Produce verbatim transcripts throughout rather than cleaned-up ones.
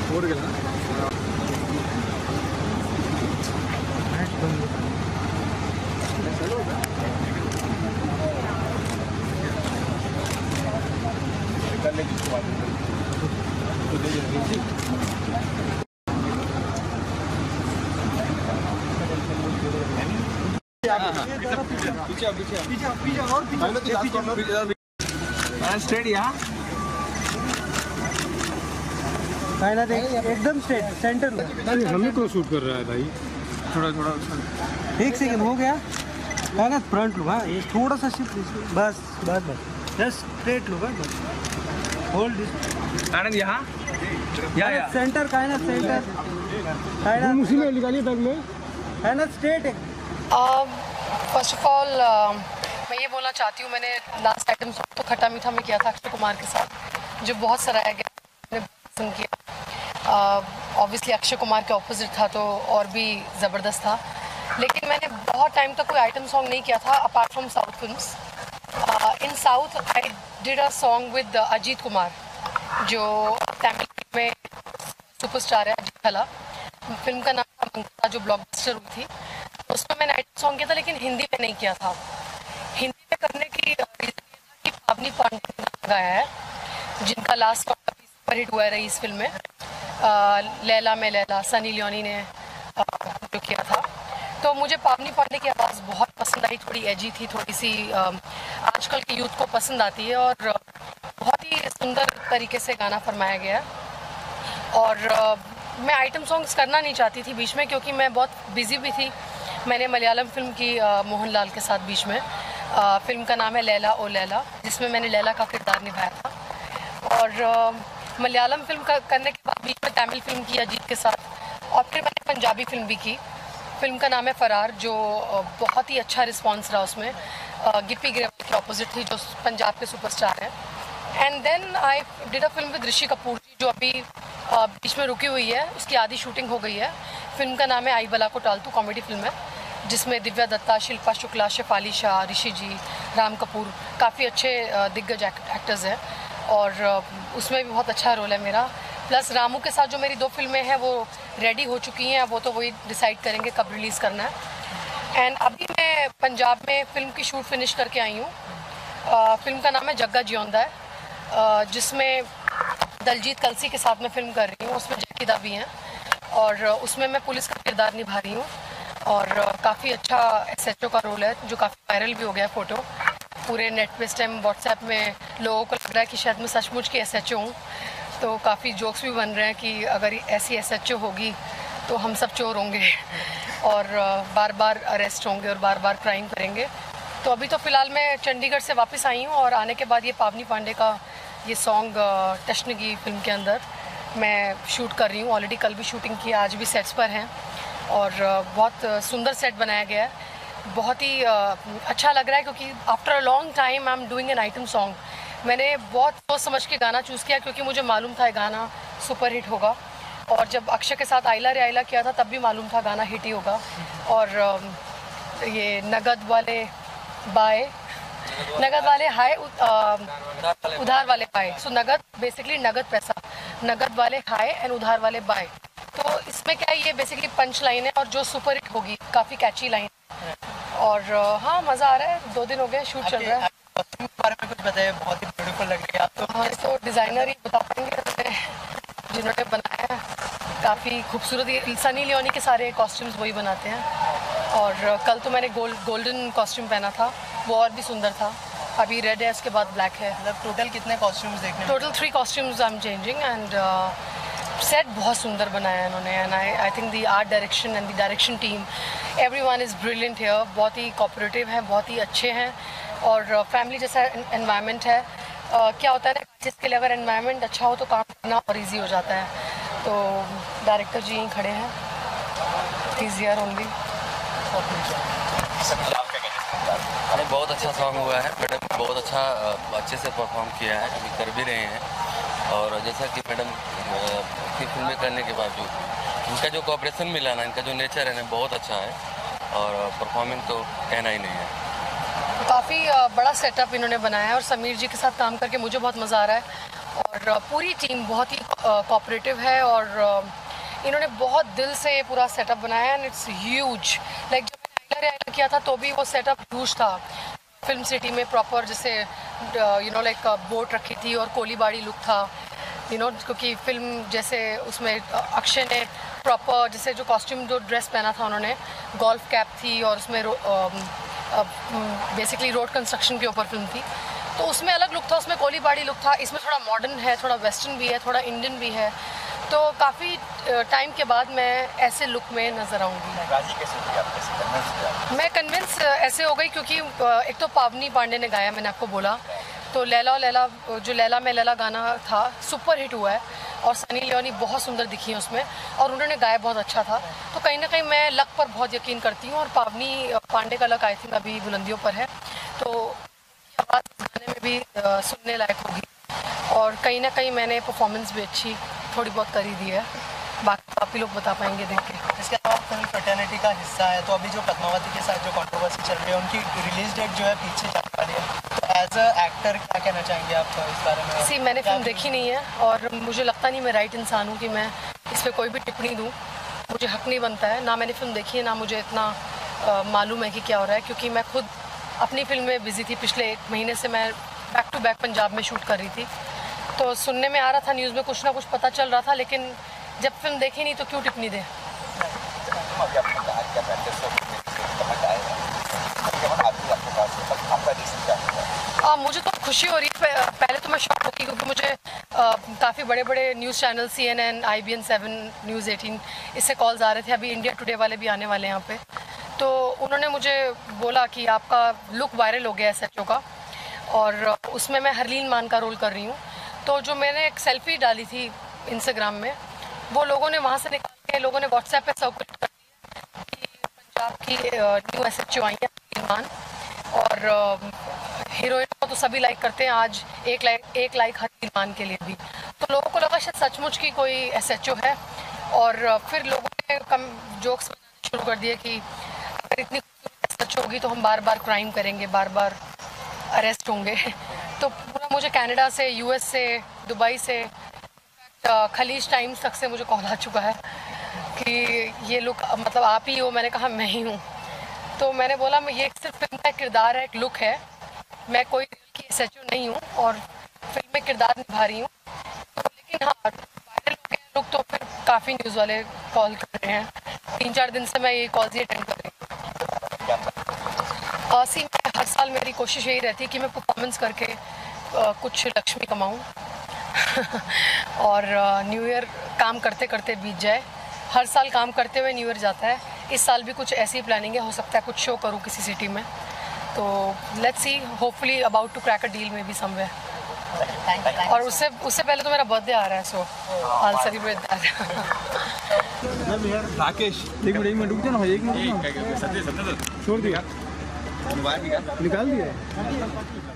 एकदम straight centre में। हमें को शूट कर रहा है भाई, थोड़ा थोड़ा। एक सेकंड हो गया है ना, फ्रंट लो। हाँ ये थोड़ा सा शिफ्ट, बस बस बस जस्ट स्ट्रेट लो, बस बस होल्ड आनंद यहाँ या या सेंटर का है ना, सेंटर है ना, उसी में निकालिए बैग में है ना, स्ट्रेट है। फर्स्ट ऑफ ऑल मैं ये बोलना चाहती हूँ, मैंने लास्ट आइटम तो खट्टा मीठा में किया था अक्षय कुमार के साथ, जो बहुत सराहा गया, मैंने पसंद किया। ऑब्वियसली अक्षय कुमार के ऑपोजिट था तो और भी ज़बरदस्त था, लेकिन मैंने बहुत टाइम तक कोई आइटम सॉन्ग नहीं किया था apart from South films. In South I did a song with Ajith Kumar, जो तमिल में सुपरस्टार है, अजीत खला। फिल्म का नाम था मंगता, जो ब्लॉकबस्टर हुई थी। उसमें मैंने आइटम सॉन्ग किया था, लेकिन हिंदी में नहीं किया था। हिंदी में करने की रीज़न ये था कि पावनी पांडे ने गाया है, जिनका लास्ट सॉन्ग अभी सुपर हिट हुआ है रही इस फिल्म में, आ, लैला में लैला, सनी लियोनी ने आ, जो किया था। तो मुझे पावनी पांडे की आवाज़ बहुत पसंद आई, थोड़ी एजी थी, थोड़ी सी आ, आजकल के यूथ को पसंद आती है, और बहुत ही सुंदर तरीके से गाना फरमाया गया है। और आ, मैं आइटम सॉन्ग्स करना नहीं चाहती थी बीच में, क्योंकि मैं बहुत बिजी भी थी। मैंने मलयालम फिल्म की मोहनलाल के साथ बीच में, आ, फिल्म का नाम है लैला ओ लैला, जिसमें मैंने लैला का किरदार निभाया था। और आ, मलयालम फिल्म का करने के बाद बीच में तमिल फिल्म की अजीत के साथ, और फिर मैंने पंजाबी फिल्म भी की। फिल्म का नाम है फरार, जो बहुत ही अच्छा रिस्पॉन्स रहा उसमें। गिप्पी ग्रेवाल के ऑपोजिट थी, जो पंजाब के सुपरस्टार हैं। And then I did a film with Rishi Kapoor ji, जो अभी बीच में रुकी हुई है, उसकी आधी शूटिंग हो गई है। फिल्म का नाम है आई बला को टालतू, कॉमेडी फिल्म है, जिसमें दिव्या दत्ता, शिल्पा शुक्ला, शेफाली शाह, ऋषि जी, राम कपूर, काफ़ी अच्छे दिग्गज एक्टर्स हैं, और उसमें भी बहुत अच्छा रोल है मेरा। प्लस रामू के साथ जो मेरी दो फिल्में हैं वो रेडी हो चुकी हैं, वो तो वही डिसाइड करेंगे कब रिलीज़ करना है। एंड अभी मैं पंजाब में फ़िल्म की शूट फिनिश करके आई हूँ। फिल्म का नाम है जग्गा जियोंदा है, आ, जिसमें दलजीत कलसी के साथ मैं फिल्म कर रही हूँ। उसमें जकीदा भी हैं, और उसमें मैं पुलिस का किरदार निभा रही हूँ, और काफ़ी अच्छा एस एच ओ का रोल है, जो काफ़ी वायरल भी हो गया है फ़ोटो पूरे नेट पे। इस टाइम व्हाट्सएप में लोगों को लग रहा है कि शायद मैं सचमुच की एस एच ओ हूँ, तो काफ़ी जोक्स भी बन रहे हैं कि अगर ऐसी एस एच ओ होगी तो हम सब चोर होंगे और बार बार अरेस्ट होंगे और बार बार क्राइम करेंगे। तो अभी तो फ़िलहाल मैं चंडीगढ़ से वापस आई हूँ, और आने के बाद ये पावनी पांडे का ये सॉन्ग टशनगी फिल्म के अंदर मैं शूट कर रही हूँ। ऑलरेडी कल भी शूटिंग की, आज भी सेट्स पर हैं, और बहुत सुंदर सेट बनाया गया है। बहुत ही अच्छा लग रहा है, क्योंकि after a long time I am doing an item song. मैंने बहुत सोच समझ के गाना चूज़ किया, क्योंकि मुझे मालूम था ये गाना सुपर हिट होगा, और जब अक्षय के साथ आइला रे आइला किया था तब भी मालूम था गाना हिट ही होगा। और ये नगद वाले बाय, नगद वाले हाय, उधार वाले बाय। सो नगद बेसिकली नगद पैसा, नगद वाले हाय एंड उधार वाले बाय। तो इसमें क्या है, ये बेसिकली पंच लाइन है, और जो सुपर हिट होगी, काफ़ी कैची लाइन। और हाँ, मज़ा आ रहा है, दो दिन हो गए शूट चल रहा है। बारे में कुछ बताइए, बहुत ही ब्यूटीफुल लग रही है आप तो। हाँ, तो डिज़ाइनर ही बता पाएंगे जिन्होंने बनाया है, काफ़ी खूबसूरत। ये सनी लियोनी के सारे कॉस्ट्यूम्स वही बनाते हैं, और कल तो मैंने गोल्ड गोल्डन कॉस्ट्यूम पहना था, वो और भी सुंदर था। अभी रेड है, उसके बाद ब्लैक है। मतलब टोटल कितने कॉस्ट्यूम्स देखने? Total three costumes I am changing, and set बहुत सुंदर बनाया है इन्होंने। And I I think the art direction and the direction team, everyone is brilliant here. बहुत ही कोऑपरेटिव हैं, बहुत ही अच्छे हैं, और फैमिली uh, जैसा एनवायरनमेंट है। uh, क्या होता है ना, जिसके लिए अगर एनवायरनमेंट अच्छा हो तो काम करना और ईजी हो जाता है। तो डायरेक्टर जी खड़े हैं, इज हियर ओनली। अरे बहुत अच्छा सॉन्ग हुआ है मैडम, बहुत अच्छा अच्छे से परफॉर्म किया है, अभी कर भी रहे हैं। और जैसा कि मैडम की फिल्में करने के बावजूद इनका जो कोऑपरेशन मिला ना, इनका जो नेचर है ना, बहुत अच्छा है, और परफॉर्मेंस तो कहना ही नहीं है। काफ़ी बड़ा सेटअप इन्होंने बनाया है, और समीर जी के साथ काम करके मुझे बहुत मज़ा आ रहा है। और पूरी टीम बहुत ही कोऑपरेटिव है और इन्होंने बहुत दिल से ये पूरा सेटअप बनाया एंड इट्स ह्यूज। लाइक जब मैंने आइलर किया था तो भी वो सेटअप ह्यूज था। फिल्म सिटी में प्रॉपर जैसे यू नो लाइक बोट रखी थी और कोलीबाड़ी लुक था, यू नो, क्योंकि फिल्म जैसे उसमें अक्षय ने प्रॉपर जैसे जो कॉस्ट्यूम जो ड्रेस पहना था उन्होंने, गोल्फ कैप थी और उसमें बेसिकली रोड कंस्ट्रक्शन के ऊपर फिल्म थी, तो उसमें अलग लुक था, उसमें कोलीबाड़ी लुक था। इसमें थोड़ा मॉडर्न है, थोड़ा वेस्टर्न भी है, थोड़ा इंडियन भी है। तो काफ़ी टाइम के बाद मैं ऐसे लुक में नज़र आऊँगी। राजी कैसे हुई आप, कैसे कन्विंस? मैं कन्विंस ऐसे हो गई क्योंकि एक तो पावनी पांडे ने गाया, मैंने आपको बोला, तो लैला लैला जो लैला में लैला गाना था सुपर हिट हुआ है और सनी लियोनी बहुत सुंदर दिखी है उसमें और उन्होंने गाया बहुत अच्छा था। तो कहीं ना कहीं मैं लक पर बहुत यकीन करती हूँ और पावनी पांडे का लक आई थिंक अभी बुलंदियों पर है, तो आवाज़ इस गाने में भी आ, सुनने लायक होगी और कहीं ना कहीं मैंने परफॉर्मेंस भी अच्छी थोड़ी बहुत करी दी है, बाकी आप ही लोग बता पाएंगे देख के। इसके अलावा फिल्म फ्रेटर्निटी का हिस्सा है, तो अभी जो पद्मावती के साथ जो कंट्रोवर्सी चल रही है उनकी रिलीज डेट जो है पीछे जाने वाली है, तो एज अ एक्टर क्या कहना चाहेंगे आप इस बारे में? सी मैंने फिल्म देखी नहीं है और मुझे लगता नहीं मैं राइट इंसान हूँ कि मैं इस पर कोई भी टिप्पणी दूँ, मुझे हक नहीं बनता है। ना मैंने फिल्म देखी है, ना मुझे इतना आ, मालूम है कि क्या हो रहा है, क्योंकि मैं खुद अपनी फिल्म में बिजी थी। पिछले एक महीने से मैं बैक टू बैक पंजाब में शूट कर रही थी, तो सुनने में आ रहा था, न्यूज़ में कुछ ना कुछ पता चल रहा था, लेकिन जब फिल्म देखी नहीं तो क्यों टिप्पणी दें। आ, मुझे तो खुशी हो रही है। पहले तो मैं शॉक होगी क्योंकि मुझे काफ़ी बड़े बड़े news channel C N N, I B N seven, news eighteen, इससे कॉल्स आ रहे थे। अभी इंडिया टुडे वाले भी आने वाले हैं यहाँ पे, तो उन्होंने मुझे बोला कि आपका लुक वायरल हो गया है सच्चों का, और उसमें मैं हरलीन मान का रोल कर रही हूँ। तो जो मैंने एक सेल्फी डाली थी इंस्टाग्राम में, वो लोगों ने वहाँ से निकाल के लोगों ने व्हाट्सएप पे सर्कुलेट कर दिया कि पंजाब की न्यू एस एच ओ आई है हरलीन मान, और हीरोइन को तो सभी लाइक करते हैं, आज एक लाइक एक लाइक हरलीन मान के लिए भी। तो लोगों को लगा शायद सचमुच की कोई एस एच ओ है, और फिर लोगों ने कम जोक्स बनाने शुरू कर दिए कि अगर इतनी एस एच ओ होगी तो हम बार बार क्राइम करेंगे, बार बार अरेस्ट होंगे। तो पूरा मुझे कनाडा से, यूएस से, दुबई से, खलीज टाइम्स तक से मुझे कॉल आ चुका है कि ये लुक मतलब आप ही हो। मैंने कहा मैं ही हूँ। तो मैंने बोला मैं ये सिर्फ फिल्म का किरदार है, एक लुक है, मैं कोई की एस एच ओ नहीं हूँ और फिल्म में किरदार निभा रही हूँ। तो लेकिन हाँ, वायरल हो गया लुक तो फिर काफ़ी न्यूज़ वाले कॉल कर रहे हैं। तीन चार दिन से मैं ये कॉल्स ही अटेंड कर रही हूँ। सी मैं हर साल मेरी कोशिश यही रहती है कि मैं परफॉर्मेंस करके आ, कुछ लक्ष्मी कमाऊँ और न्यू ईयर काम करते करते बीत जाए। हर साल काम करते हुए न्यू ईयर जाता है, इस साल भी कुछ ऐसी प्लानिंग है, हो सकता है कुछ शो करूँ किसी सिटी में। तो let's see, hopefully about to crack a deal में भी समवेयर। और उससे उससे पहले तो मेरा बर्थडे आ रहा है, so I will celebrate that. Rakesh एक मिनट एक मिनट रुक जाओ ना, एक मिनट छोड़ दिया, निकाल दिया।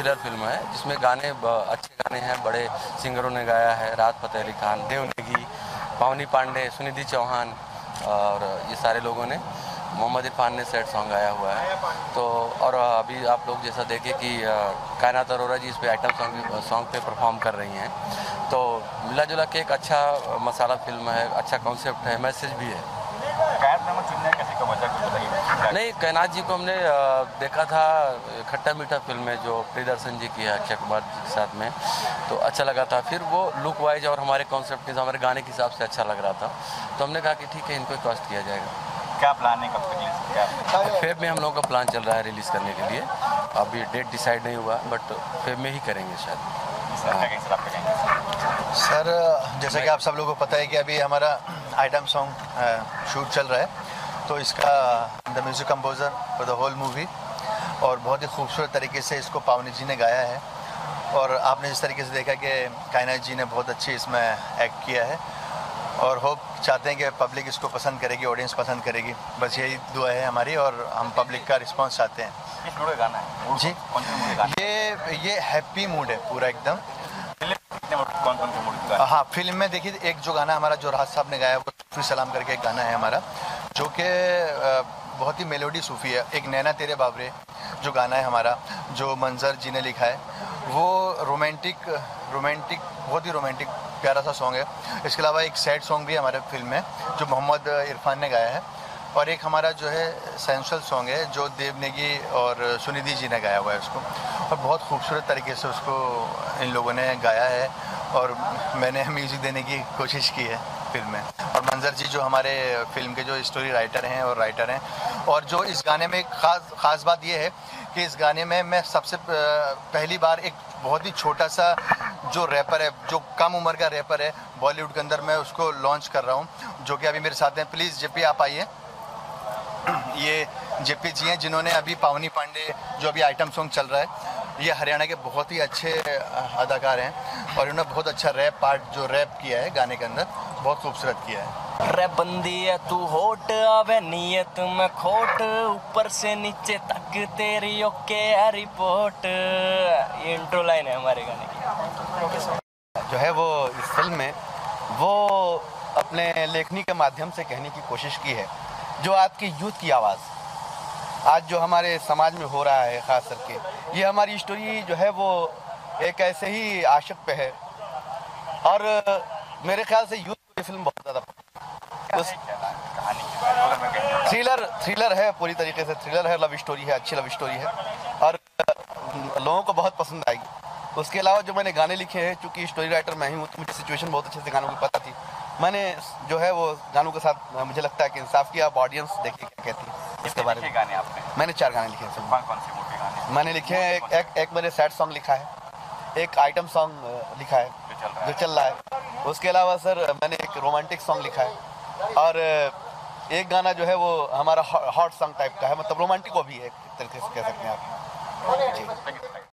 थ्रिलर फिल्म है जिसमें गाने अच्छे गाने हैं, बड़े सिंगरों ने गाया है, राहत फ़तेह अली खान, देव नेगी, पावनी पांडे, सुनिधि चौहान और ये सारे लोगों ने, मोहम्मद इरफान ने सैड सॉन्ग गाया हुआ है। तो और अभी आप लोग जैसा देखें कि कायनात अरोरा जी इस पे आइटम सॉन्ग सॉन्ग पे परफॉर्म कर रही हैं, तो मिला जुला के एक अच्छा मसाला फिल्म है, अच्छा कॉन्सेप्ट है, मैसेज भी है। नहीं, कायनात जी को हमने देखा था खट्टा मीठा फिल्म में जो प्रियदर्शन जी की है अक्षय कुमार जी के साथ में, तो अच्छा लगा था। फिर वो लुक वाइज और हमारे कॉन्सेप्ट के हमारे गाने के हिसाब से अच्छा लग रहा था, तो हमने कहा कि ठीक है, इनको कास्ट किया जाएगा। क्या प्लान है, कब तक रिलीज? फेब में हम लोगों का प्लान चल रहा है रिलीज़ करने के लिए, अभी डेट डिसाइड नहीं हुआ, बट फेब में ही करेंगे शायद। सर, जैसा कि आप सब लोगों को पता है कि अभी हमारा आइटम सॉन्ग शूट चल रहा है, तो इसका the music composer for the whole movie, और बहुत ही खूबसूरत तरीके से इसको पावनी जी ने गाया है। और आपने जिस तरीके से देखा कि कायनात जी ने बहुत अच्छी इसमें एक्ट किया है, और होप चाहते हैं कि पब्लिक इसको पसंद करेगी, ऑडियंस पसंद करेगी, बस यही दुआ है हमारी, और हम पब्लिक का रिस्पांस चाहते हैं। किस मूड का गाना है जी, कौन सा मूड का गाना? ये ये हैप्पी मूड है पूरा एकदम। कौन कौन से मूड का गाना? हाँ, फिल्म में देखिए एक जो गाना हमारा जो राहत साहब ने गाया वो सूफी सलाम करके एक गाना है हमारा, जो कि बहुत ही मेलोडी सूफी है। एक नैना तेरे बाबरे जो गाना है हमारा, जो मंजर जी ने लिखा है, वो रोमांटिक रोमांटिक बहुत ही रोमांटिक प्यारा सा सॉन्ग है। इसके अलावा एक सैड सॉन्ग भी है हमारे फिल्म में जो मोहम्मद इरफान ने गाया है, और एक हमारा जो है सेंसुअल सॉन्ग है जो देव नेगी और सुनिधि जी ने गाया हुआ है उसको, और बहुत खूबसूरत तरीके से उसको इन लोगों ने गाया है, और मैंने म्यूज़िक देने की कोशिश की है फिल्म में। और मंजर जी जो हमारे फिल्म के जो स्टोरी राइटर हैं और राइटर हैं, और जो इस गाने में एक ख़ास ख़ास बात ये है कि इस गाने में मैं सबसे पहली बार एक बहुत ही छोटा सा जो रैपर है, जो कम उम्र का रैपर है बॉलीवुड के अंदर, मैं उसको लॉन्च कर रहा हूँ, जो कि अभी मेरे साथ हैं। प्लीज़ जेपी आप आइए। ये जेपी जी हैं जिन्होंने अभी पावनी पांडे जो अभी आइटम सॉन्ग चल रहा है, ये हरियाणा के बहुत ही अच्छे अदाकार हैं, और इन्होंने बहुत अच्छा रैप पार्ट जो रैप किया है गाने के अंदर, बहुत खूबसूरत किया है। रे बंदी है तू होट, आवे नियत में खोट, ऊपर से नीचे तक तेरी ओके है रिपोर्ट। ये इंट्रो लाइन है हमारे गाने की। जो है वो इस फिल्म में वो अपने लेखनी के माध्यम से कहने की कोशिश की है, जो आज की यूथ की आवाज़ आज जो हमारे समाज में हो रहा है, ख़ास करके ये हमारी स्टोरी जो है वो एक ऐसे ही आशिक पे है, और मेरे ख्याल से यूथ को ये फिल्म बहुत ज़्यादा थ्रिलर थ्रिलर है, पूरी तरीके से थ्रिलर है, लव स्टोरी है, अच्छी लव स्टोरी है, और लोगों को बहुत पसंद आएगी। उसके अलावा जो मैंने गाने लिखे हैं, चूँकि स्टोरी राइटर मैं ही हूँ, तो मुझे सिचुएशन बहुत अच्छे से गानों की पता थी, मैंने जो है वो गानों के साथ मुझे लगता है कि इंसाफ किया। अब ऑडियंस देखे क्या कहती है इसके बारे में। गाने आपने मैंने चार गाने लिखे हैं। कौन कौन से मूड के गाने मैंने लिखे हैं, एक एक, एक मैंने सैड सॉन्ग लिखा है, एक आइटम सॉन्ग लिखा है जो चल रहा है, उसके अलावा सर मैंने एक रोमांटिक सॉन्ग लिखा है, और एक गाना जो है वो हमारा हॉट सॉन्ग टाइप का है, मतलब रोमांटिक वो भी है एक तरीके से कह सकते हैं आप जी।